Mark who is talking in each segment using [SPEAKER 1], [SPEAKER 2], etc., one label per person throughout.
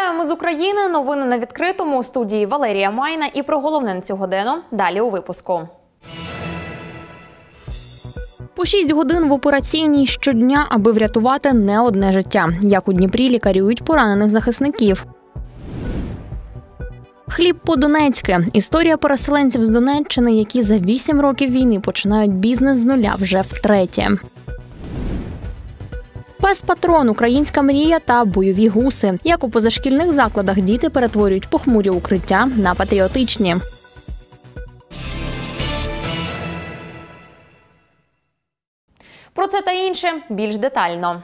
[SPEAKER 1] Вітаємо з України. Новини на відкритому. У студії Валерія Майна. І про головне на цю годину далі у випуску. По 6 годин в операційній щодня, аби врятувати не одне життя. Як у Дніпрі лікарюють поранених захисників. Хліб по-донецьки. Історія переселенців з Донеччини, які за 8 років війни починають бізнес з нуля вже втретє. Пес-патрон, українська мрія та бойові гуси. Як у позашкільних закладах діти перетворюють похмурі укриття на патріотичні. Про це та інше більш детально.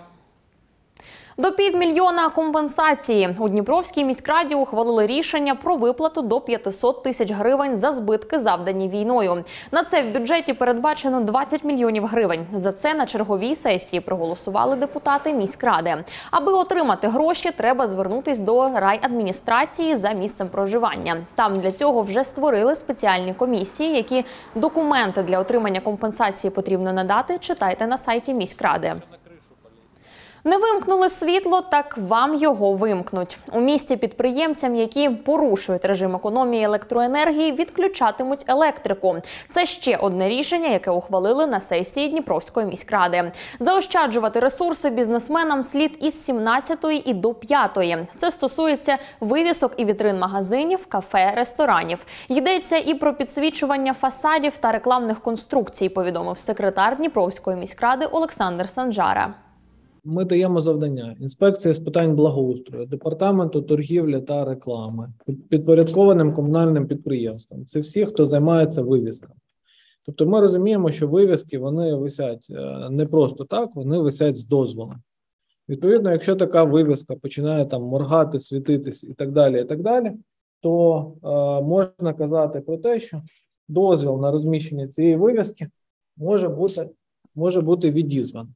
[SPEAKER 1] До 500 000 компенсації. У Дніпровській міськраді ухвалили рішення про виплату до 500 тисяч гривень за збитки, завдані війною. На це в бюджеті передбачено 20 мільйонів гривень. За це на черговій сесії проголосували депутати міськради. Аби отримати гроші, треба звернутись до райадміністрації за місцем проживання. Там для цього вже створили спеціальні комісії, які документи для отримання компенсації потрібно надати, читайте на сайті міськради. Не вимкнули світло, так вам його вимкнуть. У місті підприємцям, які порушують режим економії електроенергії, відключатимуть електрику. Це ще одне рішення, яке ухвалили на сесії Дніпровської міськради. Заощаджувати ресурси бізнесменам слід із 17-ї і до 5-ї. Це стосується вивісок і вітрин магазинів, кафе, ресторанів. Йдеться і про підсвічування фасадів та рекламних конструкцій, повідомив секретар Дніпровської міськради Олександр Санжара.
[SPEAKER 2] Ми даємо завдання інспекції з питань благоустрою, департаменту торгівлі та реклами, підпорядкованим комунальним підприємствам. Це всі, хто займається вивісками. Тобто ми розуміємо, що вивіски, вони висять не просто так, вони висять з дозволом. Відповідно, якщо така вивіска починає там моргати, світитись і так далі, то можна казати про те, що дозвіл на розміщення цієї вивіски може бути відізваний.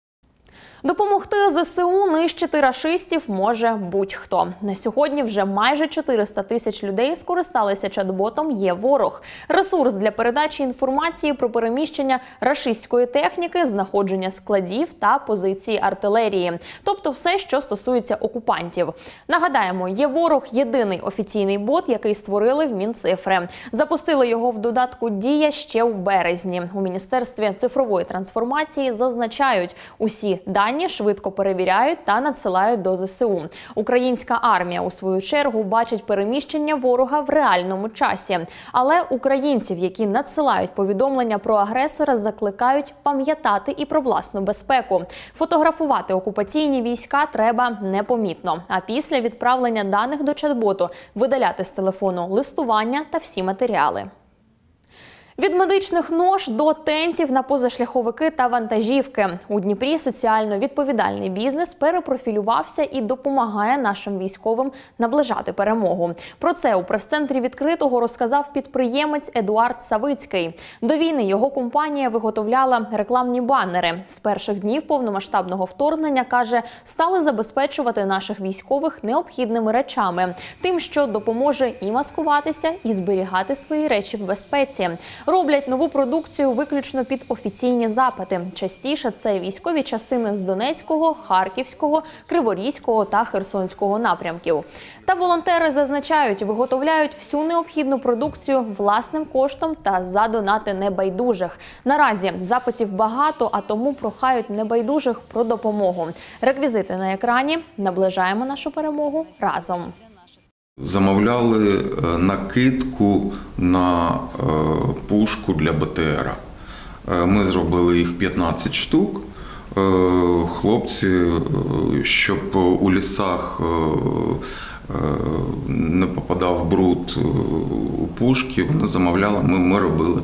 [SPEAKER 1] Допомогти ЗСУ нищити рашистів може будь-хто. На сьогодні вже майже 400 тисяч людей скористалися чат-ботом «Є-ворог». Ресурс для передачі інформації про переміщення рашистської техніки, знаходження складів та позиції артилерії. Тобто все, що стосується окупантів. Нагадаємо, «Є-ворог» – єдиний офіційний бот, який створили в Мінцифри. Запустили його в додатку «Дія» ще у березні. У Міністерстві цифрової трансформації зазначають, усі дані швидко перевіряють та надсилають до ЗСУ. Українська армія, у свою чергу, бачить переміщення ворога в реальному часі. Але українців, які надсилають повідомлення про агресора, закликають пам'ятати і про власну безпеку. Фотографувати окупаційні війська треба непомітно. А після відправлення даних до чат-боту видаляти з телефону листування та всі матеріали. Від медичних нож до тентів на позашляховики та вантажівки. У Дніпрі соціально відповідальний бізнес перепрофілювався і допомагає нашим військовим наближати перемогу. Про це у прес-центрі відкритого розказав підприємець Едуард Савицький. До війни його компанія виготовляла рекламні банери. З перших днів повномасштабного вторгнення, каже, стали забезпечувати наших військових необхідними речами. Тим, що допоможе і маскуватися, і зберігати свої речі в безпеці. Роблять нову продукцію виключно під офіційні запити. Частіше це військові частини з Донецького, Харківського, Криворізького та Херсонського напрямків. Та волонтери зазначають, виготовляють всю необхідну продукцію власним коштом та за донати небайдужих. Наразі запитів багато, а тому прохають небайдужих про допомогу. Реквізити на екрані. Наближаємо нашу перемогу разом.
[SPEAKER 3] Замовляли накидку на пушку для БТРа. Ми зробили їх 15 штук. Хлопці, щоб у лісах не попадав бруд у пушки, вони замовляли, ми робили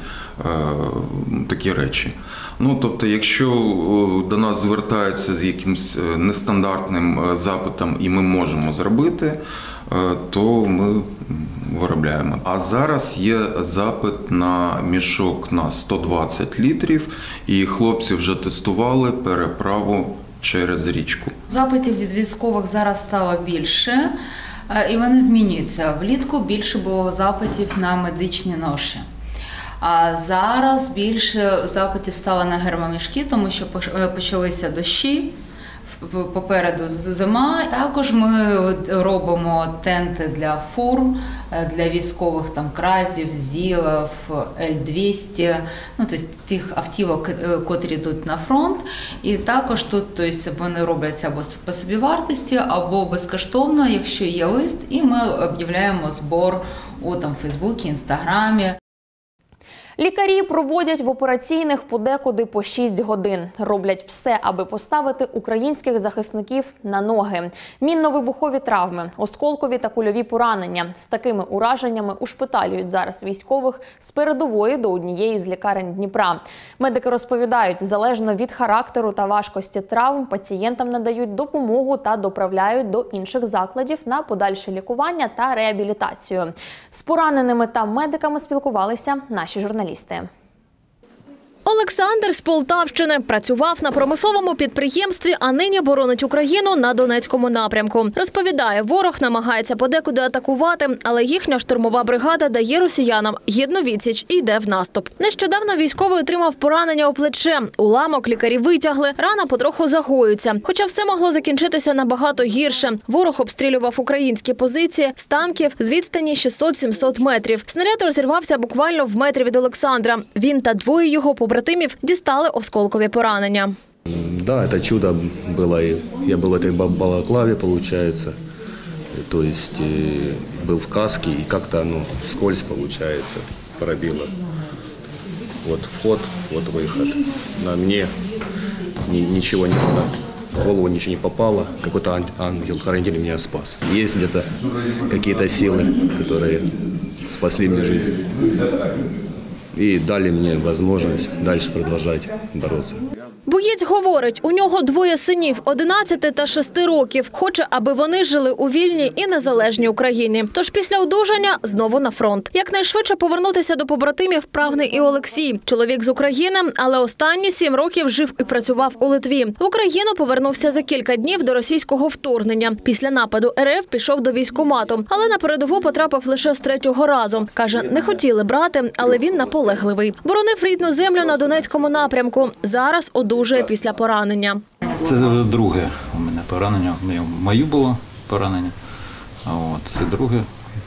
[SPEAKER 3] такі речі. Тобто, якщо до нас звертаються з якимось нестандартним запитом і ми можемо зробити, то ми виробляємо. А зараз є запит на мішок на 120 літрів, і хлопці вже тестували переправу через річку.
[SPEAKER 4] Запитів від військових зараз стало більше, і вони змінюються. Влітку більше було запитів на медичні ноші. А зараз більше запитів стало на гермомішки, тому що почалися дощі. попереду зима. Також ми робимо тенти для фур, для військових там кразів, ЗІЛів, Л-200, ну, тобто тих автівок, котрі йдуть на фронт. І також тут, тобто, вони робляться або по собівартості, або безкоштовно, якщо є лист, і ми об'являємо збор у там Фейсбуці, Інстаграмі.
[SPEAKER 1] Лікарі проводять в операційних подекуди по 6 годин. Роблять все, аби поставити українських захисників на ноги. Мінно-вибухові травми, осколкові та кульові поранення. З такими ураженнями ушпиталюють зараз військових з передової до однієї з лікарень Дніпра. Медики розповідають, залежно від характеру та важкості травм, пацієнтам надають допомогу та доправляють до інших закладів на подальше лікування та реабілітацію. З пораненими та медиками спілкувалися наші журналісти.
[SPEAKER 5] Олександр з Полтавщини працював на промисловому підприємстві, а нині боронить Україну на Донецькому напрямку. Розповідає, ворог намагається подекуди атакувати, але їхня штурмова бригада дає росіянам гідну відсіч і йде в наступ. Нещодавно військовий отримав поранення у плече. Уламок лікарі витягли, рана потроху загоюється. Хоча все могло закінчитися набагато гірше. Ворог обстрілював українські позиції з танків з відстані 600-700 метрів. Снаряд розірвався буквально в метрі від Олександра. Він та двоє його побратимів дістали осколкові поранення.
[SPEAKER 6] Да, это чудо было. Я был в этой балаклаве, получается. То есть был в каске и как-то вскользь, получается, пробило. Вот вход, вот выход. На мне ничего не было. В голову ничего не попало. Какой-то ангел-хранитель меня спас. Есть где-то какие-то силы, которые спасли мне жизнь. І дали мені можливість далі продовжувати боротися.
[SPEAKER 5] Боєць говорить, у нього двоє синів – 11 та 6 років. Хоче, аби вони жили у вільній і незалежній Україні. Тож після одужання знову на фронт. Якнайшвидше повернутися до побратимів прагне і Олексій. Чоловік з України, але останні 7 років жив і працював у Литві. В Україну повернувся за кілька днів до російського вторгнення. Після нападу РФ пішов до військкомату, але на передову потрапив лише з 3-го разу. Каже, не хотіли брати, але він наполегливий. Боронив рідну землю на Донецькому напрямку. Зараз одужує після поранення.
[SPEAKER 7] Це друге у мене поранення. Моє було поранення, а це друге.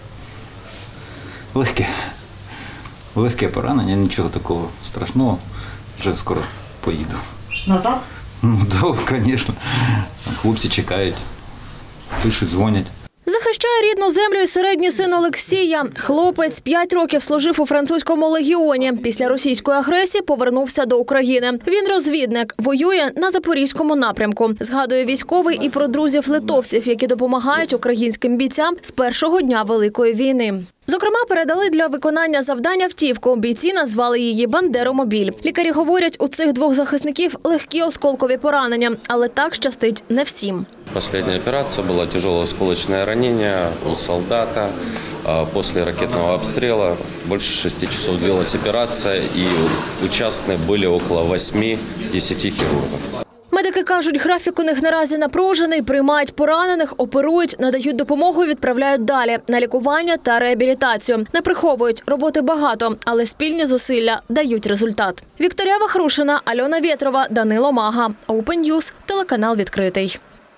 [SPEAKER 7] Легке поранення, нічого такого страшного. Вже скоро поїду.
[SPEAKER 8] Назад?
[SPEAKER 7] Ну, так, звісно. Хлопці чекають, пишуть, дзвонять.
[SPEAKER 5] Захищає рідну землю і середній син Олексія. Хлопець 5 років служив у французькому легіоні. Після російської агресії повернувся до України. Він розвідник, воює на Запорізькому напрямку. Згадує військовий і про друзів-литовців, які допомагають українським бійцям з першого дня Великої війни. Зокрема, передали для виконання завдань автівку. Бійці назвали її «Бандеромобіль». Лікарі говорять, у цих двох захисників легкі осколкові поранення, але так щастить не всім.
[SPEAKER 9] Последняя операция была тяжелое осколочное ранение у солдата. После ракетного обстрела больше 6 часов длилась операция, и участны были около 8-10 хирургов.
[SPEAKER 5] Медики кажуть, графік у них наразі напружений, приймають поранених, оперують, надають допомогу і відправляють далі на лікування та реабілітацію. Не приховують, роботи багато, але спільні зусилля дають результат. Вікторія Вахрушина, Альона Вєтрова, Данило Мага. Open News, телеканал «Відкритий».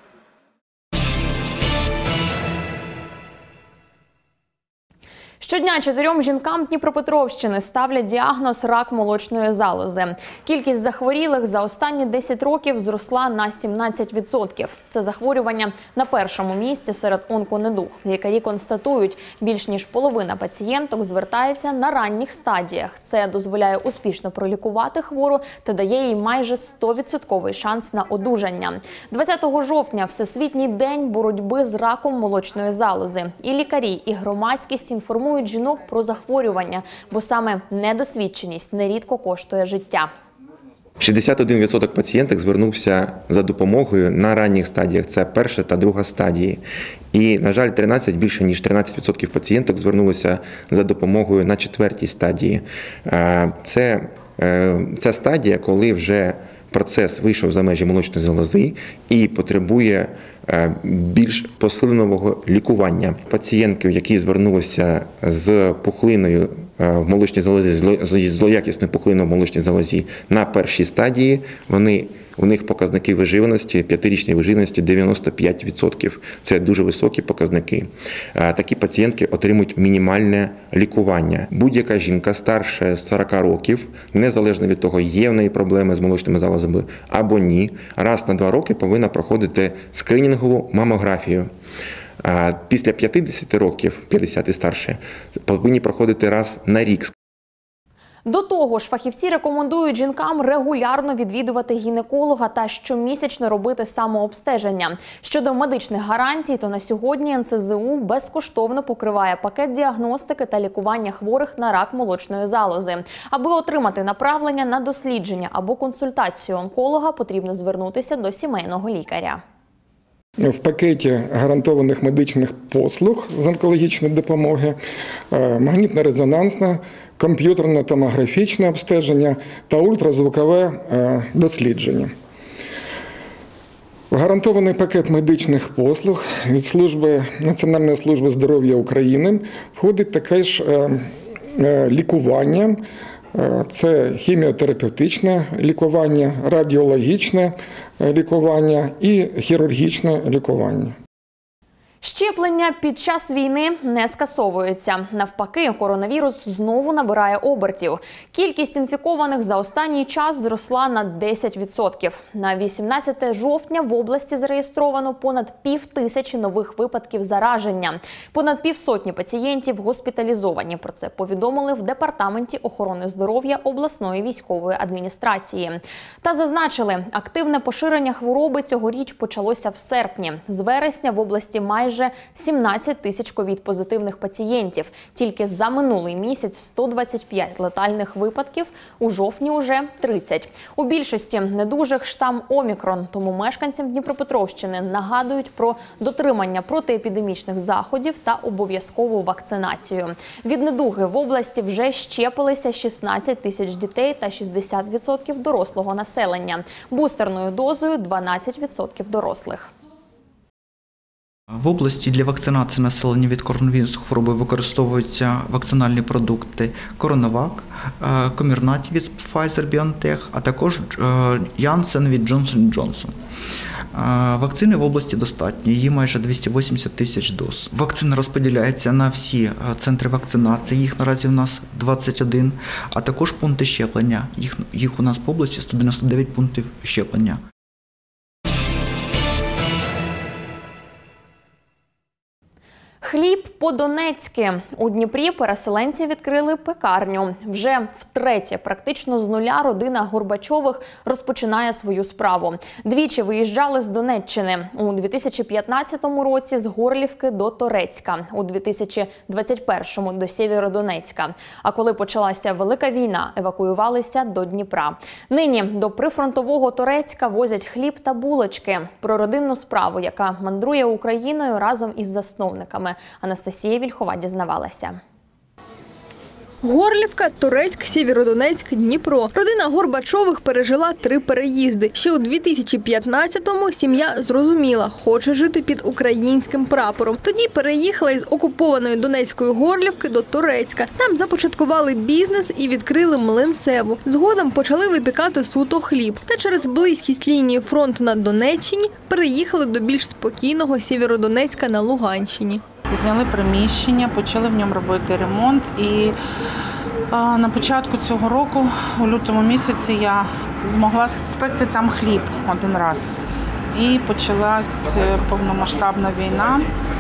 [SPEAKER 1] Щодня 4 жінкам Дніпропетровщини ставлять діагноз рак молочної залози. Кількість захворілих за останні 10 років зросла на 17%. Це захворювання на першому місці серед онконедуг. Лікарі констатують, більш ніж половина пацієнток звертається на ранніх стадіях. Це дозволяє успішно пролікувати хвору та дає їй майже 100% шанс на одужання. 20 жовтня – Всесвітній день боротьби з раком молочної залози. І лікарі, і громадськість інформують жінок про захворювання, бо саме недосвідченість нерідко коштує життя.
[SPEAKER 10] 61% пацієнток звернувся за допомогою на ранніх стадіях, це перша та друга стадії. І, на жаль, більше ніж 13% пацієнток звернулися за допомогою на 4-й стадії. Це стадія, коли вже процес вийшов за межі молочної залози і потребує більш посиленого лікування. Пацієнтки, які звернулися з пухлиною в молочній залозі, злоякісну пухлину в молочній залозі на першій стадії, у них показники виживаності, 5-річної виживаності 95%. Це дуже високі показники. Такі пацієнтки отримують мінімальне лікування. Будь-яка жінка старше 40 років, незалежно від того, є в неї проблеми з молочними залозами або ні, раз на 2 роки повинна проходити скринінгову мамографію. Після 50 років, 50 і старше, повинні проходити раз на рік.
[SPEAKER 1] До того ж, фахівці рекомендують жінкам регулярно відвідувати гінеколога та щомісячно робити самообстеження. Щодо медичних гарантій, то на сьогодні НСЗУ безкоштовно покриває пакет діагностики та лікування хворих на рак молочної залози. Аби отримати направлення на дослідження або консультацію онколога, потрібно звернутися до сімейного лікаря.
[SPEAKER 8] В пакеті гарантованих медичних послуг з онкологічної допомоги магнітно-резонансне, комп'ютерне томографічне обстеження та ультразвукове дослідження. В гарантований пакет медичних послуг від Національної служби здоров'я України входить таке ж лікування. Це хіміотерапевтичне лікування, радіологічне лікування і хірургічне лікування.
[SPEAKER 1] Щеплення під час війни не скасовується. Навпаки, коронавірус знову набирає обертів. Кількість інфікованих за останній час зросла на 10%. На 18 жовтня в області зареєстровано понад 5000 нових випадків зараження. Понад півсотні пацієнтів госпіталізовані. Про це повідомили в Департаменті охорони здоров'я обласної військової адміністрації. Та зазначили, активне поширення хвороби цьогоріч почалося в серпні. З вересня в області майже 17 тисяч ковід-позитивних пацієнтів. Тільки за минулий місяць 125 летальних випадків, у жовтні уже 30. У більшості недужих штам Омікрон, тому мешканцям Дніпропетровщини нагадують про дотримання протиепідемічних заходів та обов'язкову вакцинацію. Від недуги в області вже щепилися 16 тисяч дітей та 60% дорослого населення. Бустерною дозою 12% дорослих.
[SPEAKER 11] В області для вакцинації населення від коронавірусної хвороби використовуються вакцинальні продукти Коронавак, Комірнаті від Pfizer-BioNTech, а також Janssen від Johnson & Johnson. Вакцини в області достатньо, її майже 280 тисяч доз. Вакцина розподіляється на всі центри вакцинації, їх наразі у нас 21, а також пункти щеплення. Їх у нас по області 199 пунктів щеплення.
[SPEAKER 1] Хліб по-донецьки. У Дніпрі переселенці відкрили пекарню. Вже втретє практично з нуля родина Горбачових розпочинає свою справу. Двічі виїжджали з Донеччини. У 2015 році з Горлівки до Торецька, у 2021 до Сєвєродонецька. А коли почалася Велика війна, евакуювалися до Дніпра. Нині до прифронтового Торецька возять хліб та булочки. Про родинну справу, яка мандрує Україною разом із засновниками. Анастасія Вільхова дізнавалася.
[SPEAKER 12] Горлівка, Торецьк, Сєвєродонецьк, Дніпро. Родина Горбачових пережила 3 переїзди. Ще у 2015-му сім'я зрозуміла – хоче жити під українським прапором. Тоді переїхала із окупованої Донецької Горлівки до Торецька. Там започаткували бізнес і відкрили млинцеву. Згодом почали випікати суто хліб. Та через близькість лінії фронту на Донеччині переїхали до більш спокійного Сєвєродонецька на Луганщині.
[SPEAKER 13] Зняли приміщення, почали в ньому робити ремонт і на початку цього року, у лютому місяці, я змогла спекти там хліб один раз. І почалась повномасштабна війна.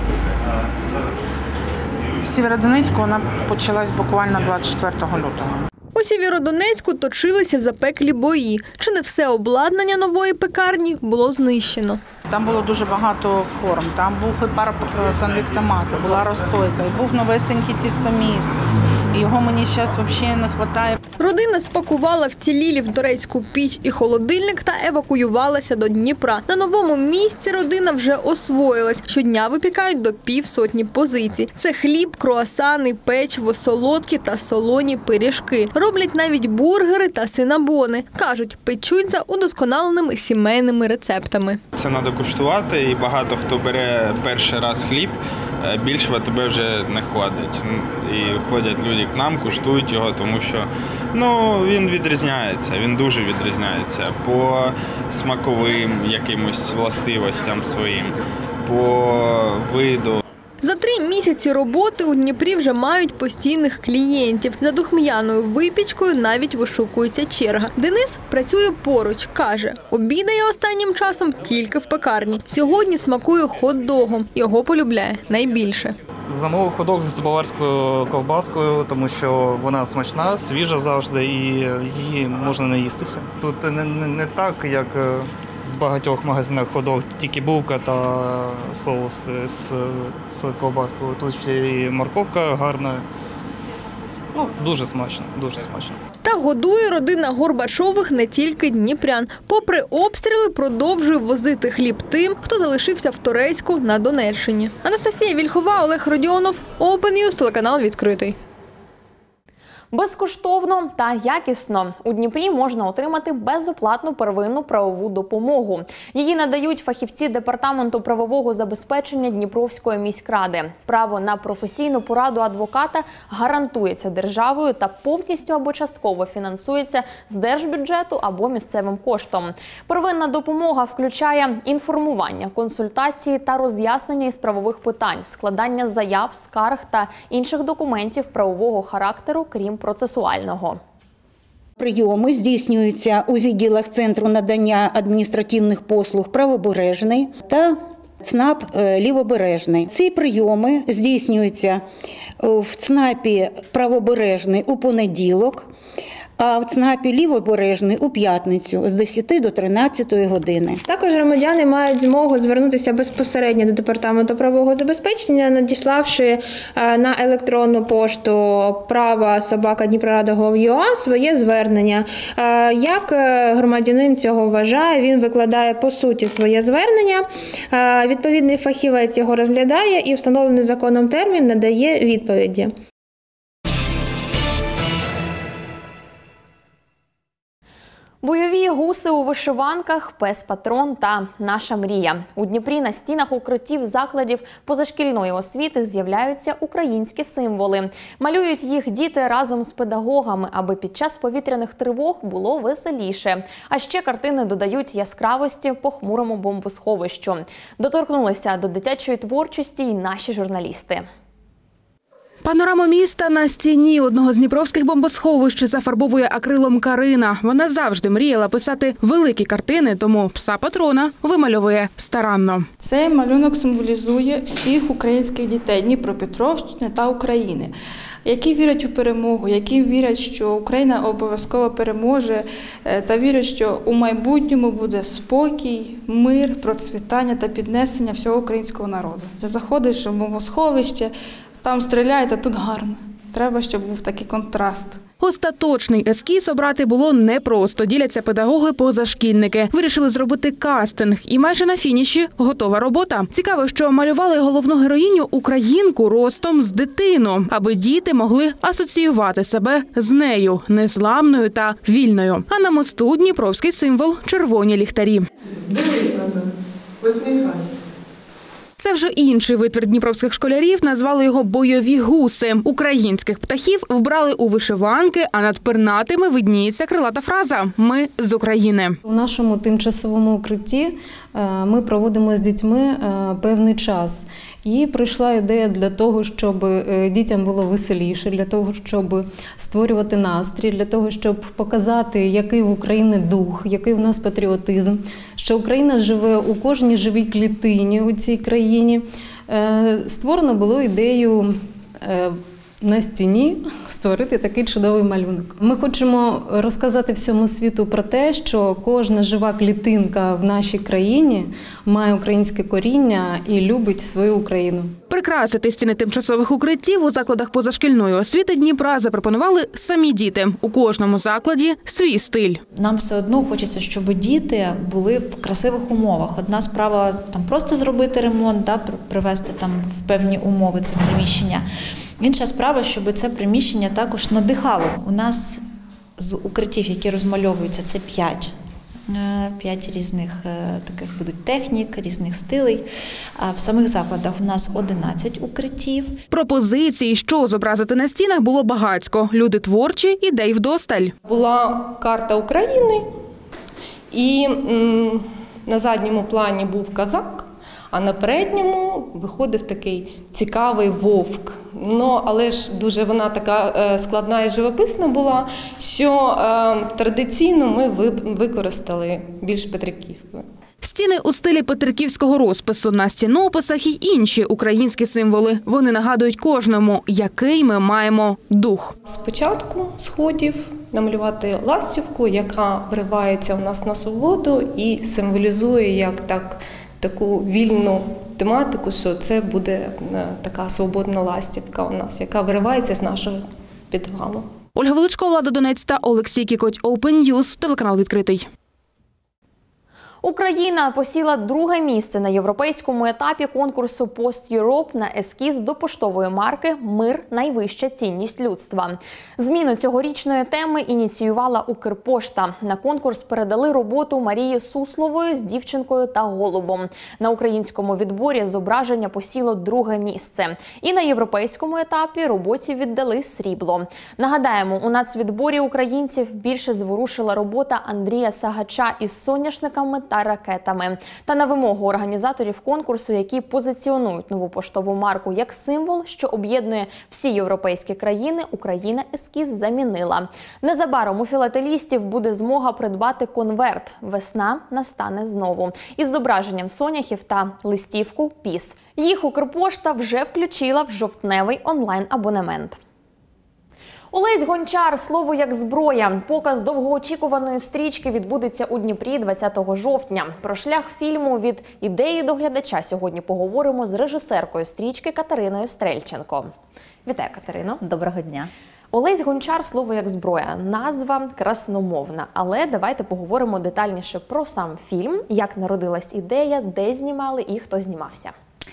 [SPEAKER 13] В Сєвєродонецьку вона почалась буквально 24 лютого.
[SPEAKER 12] У Сєвєродонецьку точилися запеклі бої. Чи не все обладнання нової пекарні було знищено?
[SPEAKER 13] Там було дуже багато форм. Там був і пароконвектомат, була розстойка, і був новесенький тістоміс. Його мені зараз взагалі не вистачає.
[SPEAKER 12] Родина спакувала вцілілі в Торецьку піч і холодильник та евакуювалася до Дніпра. На новому місці родина вже освоїлась. Щодня випікають до 50 позицій. Це хліб, круасани, печиво, солодкі та солоні пиріжки. Роблять навіть бургери та синабони. Кажуть, печуть за удосконаленими сімейними рецептами.
[SPEAKER 14] Це треба куштувати, і багато хто бере перший раз хліб, більше в АТБ вже не ходить. І ходять люди к нам, куштують його, тому що він відрізняється, він дуже відрізняється по смаковим якимось властивостям своїм, по виду.
[SPEAKER 12] За 3 місяці роботи у Дніпрі вже мають постійних клієнтів. За духмяною випічкою навіть вишукується черга. Денис працює поруч, каже, обідає останнім часом тільки в пекарні. Сьогодні смакує хот-догом. Його полюбляє найбільше.
[SPEAKER 15] Замовив хот-дог з баварською ковбаскою, тому що вона смачна, свіжа завжди і її можна наїстися. Тут не так, як в багатьох магазинах хот-дог, тільки булка та соус з ковбаскою. Тут ще і морковка гарна. Дуже смачно, дуже смачно.
[SPEAKER 12] Та годує родина Горбачових не тільки дніпрян. Попри обстріли, продовжує возити хліб тим, хто залишився в Торецьку на Донеччині. Анастасія Вільхова, Олег Родіонов, Open News, телеканал «Відкритий».
[SPEAKER 1] Безкоштовно та якісно у Дніпрі можна отримати безоплатну первинну правову допомогу. Її надають фахівці Департаменту правового забезпечення Дніпровської міськради. Право на професійну пораду адвоката гарантується державою та повністю або частково фінансується з держбюджету або місцевим коштом. Первинна допомога включає інформування, консультації та роз'яснення із правових питань, складання заяв, скарг та інших документів правового характеру, крім процесуального.
[SPEAKER 16] Прийоми здійснюються у відділах Центру надання адміністративних послуг «Правобережний» та ЦНАП «Лівобережний». Ці прийоми здійснюються в ЦНАПі «Правобережний» у понеділок, а в ЦНАПі «Лівобережний» у п'ятницю з 10 до 13 години.
[SPEAKER 17] Також громадяни мають змогу звернутися безпосередньо до Департаменту правового забезпечення, надіславши на електронну пошту prava@dniprorada.gov.ua своє звернення. Як громадянин цього вважає, він викладає по суті своє звернення, відповідний фахівець його розглядає і встановлений законом термін надає відповіді.
[SPEAKER 1] Бойові гуси у вишиванках, пес-патрон та наша мрія. У Дніпрі на стінах укриттів закладів позашкільної освіти з'являються українські символи. Малюють їх діти разом з педагогами, аби під час повітряних тривог було веселіше. А ще картини додають яскравості похмурому бомбосховищу. Доторкнулися до дитячої творчості й наші журналісти.
[SPEAKER 18] Панораму міста на стіні одного з дніпровських бомбосховищ зафарбовує акрилом Карина. Вона завжди мріяла писати великі картини, тому пса-патрона вимальовує старанно.
[SPEAKER 19] Цей малюнок символізує всіх українських дітей Дніпропетровщини та України, які вірять у перемогу, які вірять, що Україна обов'язково переможе та вірять, що у майбутньому буде спокій, мир, процвітання та піднесення всього українського народу. Заходиш в бомбосховище, там стріляють, а тут гарно. Треба, щоб був такий контраст.
[SPEAKER 18] Остаточний ескіз обрати було непросто, діляться педагоги-позашкільники. Вирішили зробити кастинг і майже на фініші готова робота. Цікаво, що малювали головну героїню українку ростом з дитину, аби діти могли асоціювати себе з нею, незламною та вільною. А на мосту дніпровський символ – червоні ліхтарі.
[SPEAKER 20] Дивись на мене, посміхайся.
[SPEAKER 18] Це вже інший витвір дніпровських школярів, назвали його «бойові гуси». Українських птахів вбрали у вишиванки, а над пернатими видніється крилата фраза «Ми з України».
[SPEAKER 21] У нашому тимчасовому укритті ми проводимо з дітьми певний час. І прийшла ідея для того, щоб дітям було веселіше, для того, щоб створювати настрій, для того, щоб показати, який в Україні дух, який в нас патріотизм, що Україна живе у кожній живій клітині у цій країні. Створено було ідею на стіні створити такий чудовий малюнок. Ми хочемо розказати всьому світу про те, що кожна жива клітинка в нашій країні має українське коріння і любить свою Україну.
[SPEAKER 18] Прикрасити стіни тимчасових укриттів у закладах позашкільної освіти Дніпра запропонували самі діти. У кожному закладі свій стиль.
[SPEAKER 22] Нам все одно хочеться, щоб діти були в красивих умовах. Одна справа там просто зробити ремонт, привести там в певні умови це приміщення. Інша справа, щоб це приміщення також надихало. У нас з укриттів, які розмальовуються, це 5 5 різних таких будуть технік, різних стилей. А в самих закладах у нас 11 укриттів.
[SPEAKER 18] Пропозицій, що зобразити на стінах, було багатько. Люди творчі, ідей вдосталь.
[SPEAKER 2] Була карта України, і на задньому плані був козак, а на передньому виходив такий цікавий вовк. Але ж дуже вона така складна і живописна була, що традиційно ми використали більш петриківку.
[SPEAKER 18] Стіни у стилі петриківського розпису, на стінописах і інші українські символи. Вони нагадують кожному, який ми маємо дух.
[SPEAKER 2] Спочатку сходів намалювати ластівку, яка виривається у нас на свободу і символізує як таку вільну тематику, що це буде така свободна ластівка у нас, яка виривається з нашого підвалу.
[SPEAKER 18] Ольга Величко, Влада Донець та Олексій Кікоть. Open News, телеканал «Відкритий».
[SPEAKER 1] Україна посіла друге місце на європейському етапі конкурсу Post Europe на ескіз до поштової марки «Мир – найвища цінність людства». Зміну цьогорічної теми ініціювала Укрпошта. На конкурс передали роботу Марії Суслової з «Дівчинкою та голубом». На українському відборі зображення посіло друге місце. І на європейському етапі роботі віддали срібло. Нагадаємо, у нацвідборі українців більше зворушила робота Андрія Сагача із соняшниками та ракетами. Та на вимогу організаторів конкурсу, які позиціонують нову поштову марку як символ, що об'єднує всі європейські країни, Україна ескіз замінила. Незабаром у філателістів буде змога придбати конверт «Весна настане знову» із зображенням соняхів та листівку «Піс». Їх Укрпошта вже включила в жовтневий онлайн-абонемент. Олесь Гончар «Слово як зброя». Показ довгоочікуваної стрічки відбудеться у Дніпрі 20 жовтня. Про шлях фільму від ідеї до глядача сьогодні поговоримо з режисеркою стрічки Катериною Стрельченко. Вітаю, Катерино.
[SPEAKER 3] Доброго дня.
[SPEAKER 1] Олесь Гончар «Слово як зброя». Назва красномовна. Але давайте поговоримо детальніше про сам фільм, як народилась ідея, де знімали і хто знімався.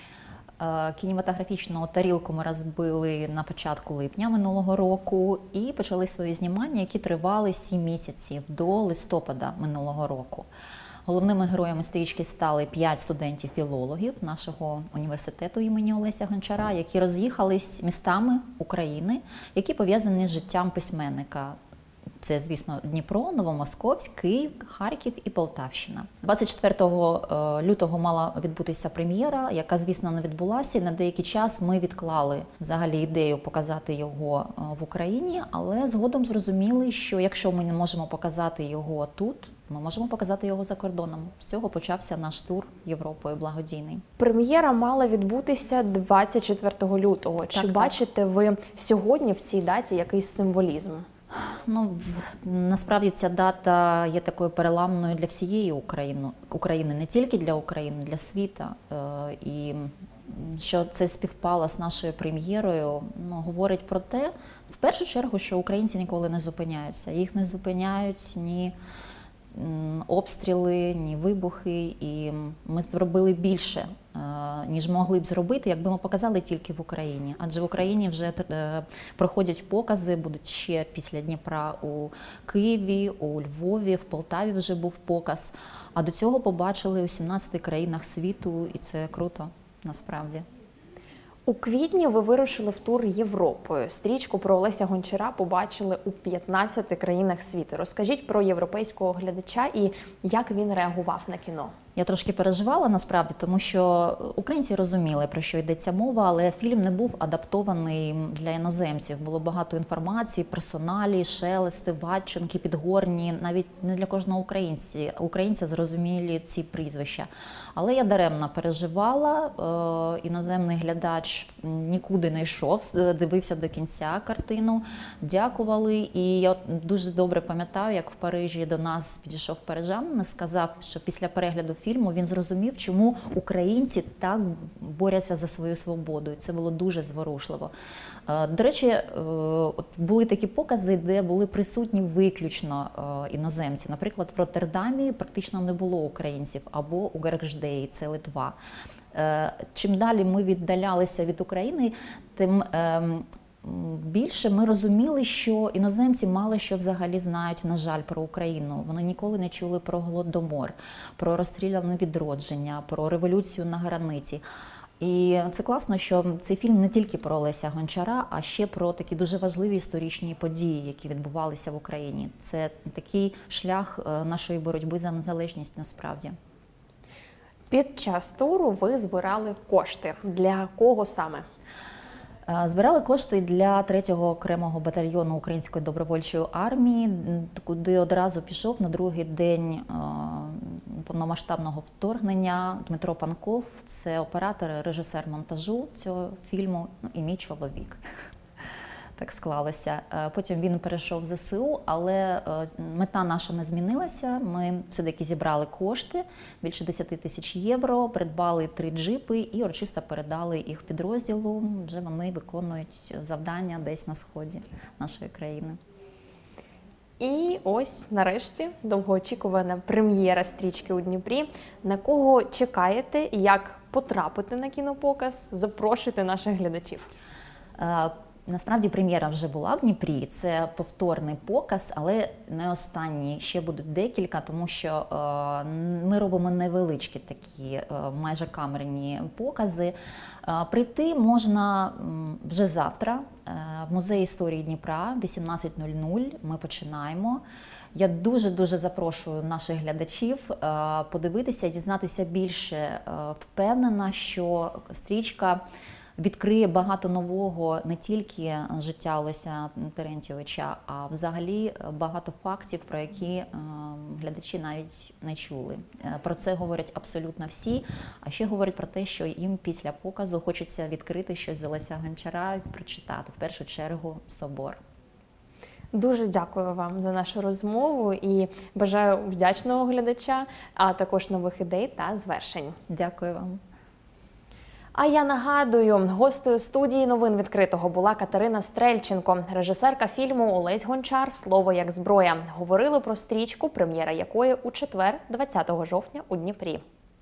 [SPEAKER 3] Кінематографічну тарілку ми розбили на початку липня минулого року і почали свої знімання, які тривали 7 місяців до листопада минулого року. Головними героями стрічки стали 5 студентів-філологів нашого університету імені Олеся Гончара, які роз'їхались містами України, які пов'язані з життям письменника. Це, звісно, Дніпро, Новомосковськ, Київ, Харків і Полтавщина. 24 лютого мала відбутися прем'єра, яка, звісно, не відбулася. На деякий час ми відклали взагалі ідею показати його в Україні, але згодом зрозуміли, що якщо ми не можемо показати його тут, ми можемо показати його за кордоном. З цього почався наш тур Європою благодійний.
[SPEAKER 1] Прем'єра мала відбутися 24 лютого. Чи бачите ви сьогодні в цій даті якийсь символізм?
[SPEAKER 3] Насправді ця дата є такою переламною для всієї України, не тільки для України, для світу. І що це співпало з нашою прем'єрою, говорить про те, в першу чергу, що українці ніколи не зупиняються. Їх не зупиняють ні обстріли, ні вибухи. І ми зробили більше, ніж могли б зробити, якби ми показали тільки в Україні. Адже в Україні вже проходять покази, будуть ще після Дніпра у Києві, у Львові, в Полтаві вже був показ. А до цього побачили у 17 країнах світу, і це круто, насправді.
[SPEAKER 1] У квітні ви вирушили в тур Європою. Стрічку про Олеся Гончара побачили у 15 країнах світу. Розкажіть про європейського глядача і як він реагував на кіно.
[SPEAKER 3] Я трошки переживала, насправді, тому що українці розуміли, про що йдеться мова, але фільм не був адаптований для іноземців. Було багато інформації, персоналі, шелести, Ватченки, Підгорні, навіть не для кожного українця зрозумілі ці прізвища. Але я даремно переживала, іноземний глядач нікуди не йшов, дивився до кінця картину, дякували. І я дуже добре пам'ятаю, як в Парижі до нас підійшов парижанин і сказав, що після перегляду фільму він зрозумів, чому українці так борються за свою свободу. І це було дуже зворушливо. До речі, були такі покази, де були присутні виключно іноземці. Наприклад, в Роттердамі практично не було українців, або у Гаргждеї, це Литва. Чим далі ми віддалялися від України, тим більше ми розуміли, що іноземці мало що взагалі знають, на жаль, про Україну. Вони ніколи не чули про Голодомор, про розстріляне відродження, про революцію на границі. І це класно, що цей фільм не тільки про Олеся Гончара, а ще про такі дуже важливі історичні події, які відбувалися в Україні. Це такий шлях нашої боротьби за незалежність насправді.
[SPEAKER 1] Під час туру ви збирали кошти. Для кого саме?
[SPEAKER 3] Збирали кошти для 3-го окремого батальйону Української добровольчої армії, куди одразу пішов на другий день повномасштабного вторгнення Дмитро Панков. Це оператор, режисер монтажу цього фільму і мій чоловік. Так склалося. Потім він перейшов в ЗСУ, але мета наша не змінилася. Ми все-таки зібрали кошти, більше 10 тисяч євро, придбали 3 джипи і урочисто передали їх підрозділу. Вже вони виконують завдання десь на сході нашої країни.
[SPEAKER 1] І ось, нарешті, довгоочікувана прем'єра стрічки у Дніпрі. На кого чекаєте, як потрапити на кінопоказ? Запрошуйте наших глядачів.
[SPEAKER 3] Насправді прем'єра вже була в Дніпрі, це повторний показ, але не останній, ще будуть декілька, тому що ми робимо невеличкі такі майже камерні покази. Прийти можна вже завтра в Музей історії Дніпра, 18:00, ми починаємо. Я дуже-дуже запрошую наших глядачів подивитися, дізнатися більше. Впевнена, що стрічка відкриє багато нового не тільки життя Олеся Терентьєвича, а взагалі багато фактів, про які глядачі навіть не чули. Про це говорять абсолютно всі, а ще говорять про те, що їм після показу хочеться відкрити щось з Олеся Гончара і прочитати, в першу чергу, «Собор».
[SPEAKER 1] Дуже дякую вам за нашу розмову і бажаю вдячного глядача, а також нових ідей та звершень.
[SPEAKER 3] Дякую вам.
[SPEAKER 1] А я нагадую, гостею студії «Новин відкритого» була Катерина Стрельченко, режисерка фільму «Олесь Гончар. Слово як зброя». Говорили про стрічку, прем'єра якої у четвер, 20 жовтня у Дніпрі.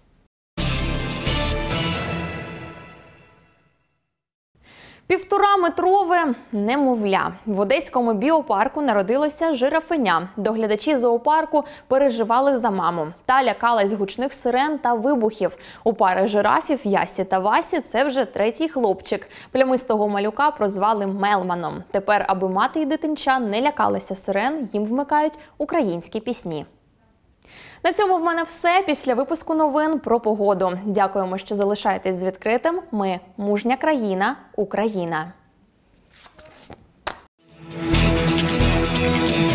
[SPEAKER 1] Півтораметрове немовля. В Одеському біопарку народилося жирафеня. Доглядачі зоопарку переживали за маму. Та лякалась гучних сирен та вибухів. У пари жирафів Ясі та Васі це вже 3-й хлопчик. Плямистого малюка прозвали Мелманом. Тепер, аби мати і дитинча не лякалися сирен, їм вмикають українські пісні. На цьому в мене все. Після випуску новин про погоду. Дякуємо, що залишаєтесь з відкритим. Ми – мужня країна, Україна.